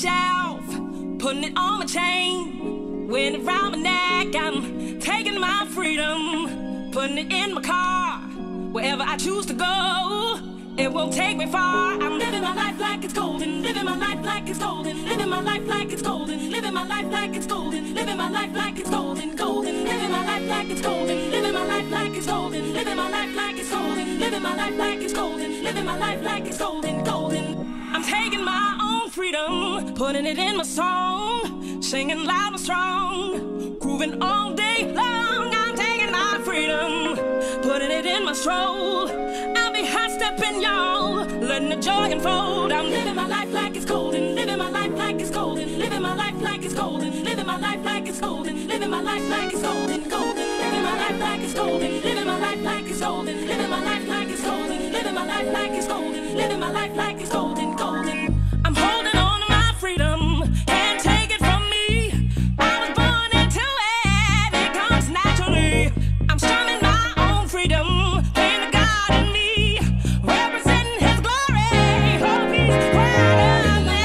shelf, putting it on my chain, wearing it around my neck. I'm taking my freedom, putting it in my car, wherever I choose to go. It won't take me far. I'm living my life like it's golden, living my life like it's golden, living my life like it's golden, living my life like it's golden, living my life like it's golden, golden, living my life like it's golden, living my life like it's golden, living my life like it's golden, living my life like it's golden, living my life like it's golden, golden. I'm taking my own freedom, putting it in my song, singing loud and strong, grooving all day long. I'm taking my freedom, putting it in my stroll. I'll be hot stepping, y'all, letting the joy unfold. I'm living my life like it's golden, living my life like it's golden, living my life like it's golden, living my life like it's golden, living my life like it's golden, golden, living my life like it's golden, living my life like it's golden, living my life like it's golden, living my life like it's golden, living my life like it's golden, golden. I'm holding on to my freedom, can't take it from me. I was born into it, it comes naturally. I'm strumming my own freedom, playing the God in me, representing His glory. Hope He's proud of me.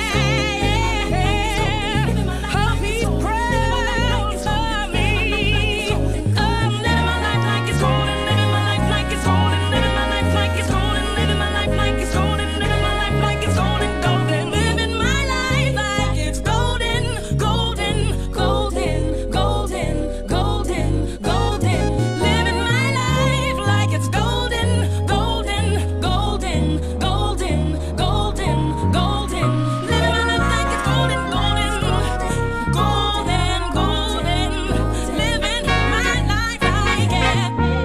Hope He's proud of me. I'm living my life like it's golden, living my life like it's golden, living my life like it's golden, living my life like it's golden, living my life like it's golden, golden, living my life like it's golden, golden, golden, golden, golden, golden, living my life like it's golden, golden, golden, golden, golden, golden, living my life like it's golden, golden, golden, golden, living my life like it.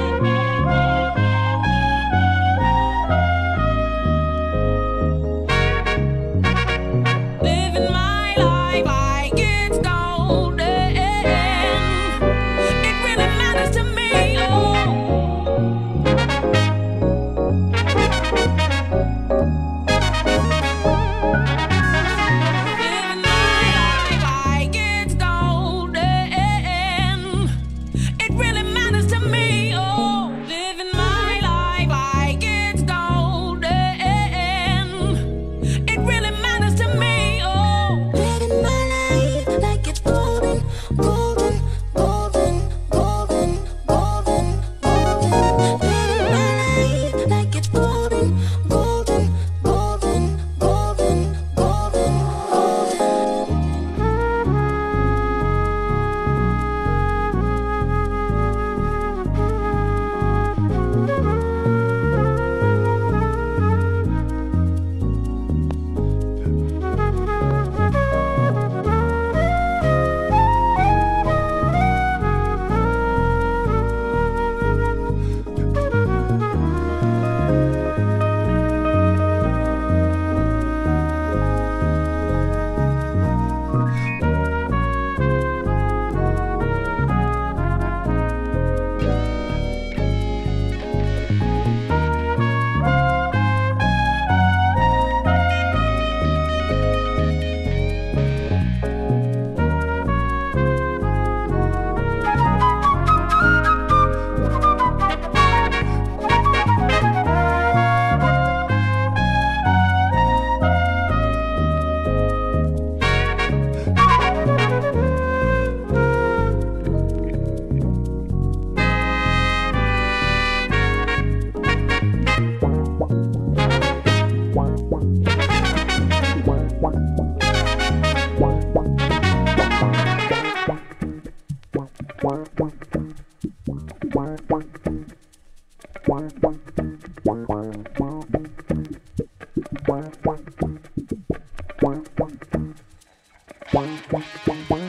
Living my life like it's golden. It really matters to me. Oh. Living my life like it's golden. It really matters to me. Oh, living my life like it's golden. It really matters to me. Oh, Living my life like it's golden, golden, golden, golden, golden, golden. Living my life like it's golden, golden, golden, golden, golden, Wow.